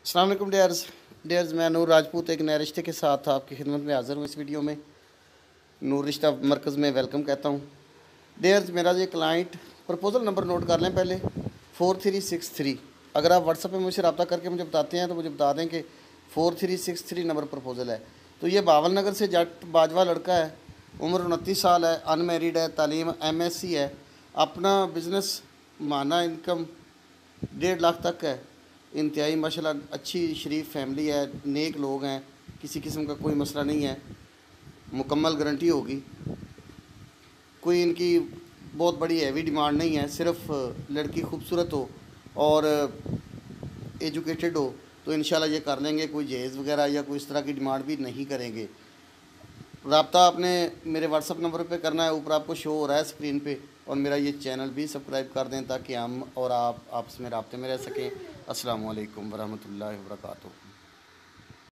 अस्सलाम वालेकुम डेयर्स, मैं नूर राजपूत एक नए रिश्ते के साथ आपकी खिदमत में हाज़िर हूँ। इस वीडियो में नूर रिश्ता मरकज़ में वेलकम कहता हूँ। डेयर्स, मेरा ये क्लाइंट प्रपोज़ल नंबर नोट कर लें पहले 4363। अगर आप व्हाट्सएप पे मुझसे रब्ता करके मुझे बताते हैं तो मुझे बता दें कि 4363 नंबर प्रपोज़ल है। तो ये बावल नगर से जट बाजवा लड़का है, उम्र 29 साल है, अनमेरिड है, तालीम MSc है, अपना बिज़नेस माना इनकम 1.5 लाख तक है। इंतहाई माशाल्लाह अच्छी शरीफ फैमिली है, नेक लोग हैं, किसी किस्म का कोई मसला नहीं है, मुकम्मल गारंटी होगी। कोई इनकी बहुत बड़ी हैवी डिमांड नहीं है, सिर्फ लड़की खूबसूरत हो और एजुकेटेड हो तो इंशाल्लाह ये कर लेंगे। कोई जहेज़ वगैरह या कोई इस तरह की डिमांड भी नहीं करेंगे। रब्ता आपने मेरे व्हाट्सअप नंबर पे करना है, ऊपर आपको शो हो रहा है स्क्रीन पे, और मेरा ये चैनल भी सब्सक्राइब कर दें ताकि हम और आप आपस में रब्ते में रह सकें। अस्सलाम वालेकुम वरहमतुल्लाहि वबरकातुहू।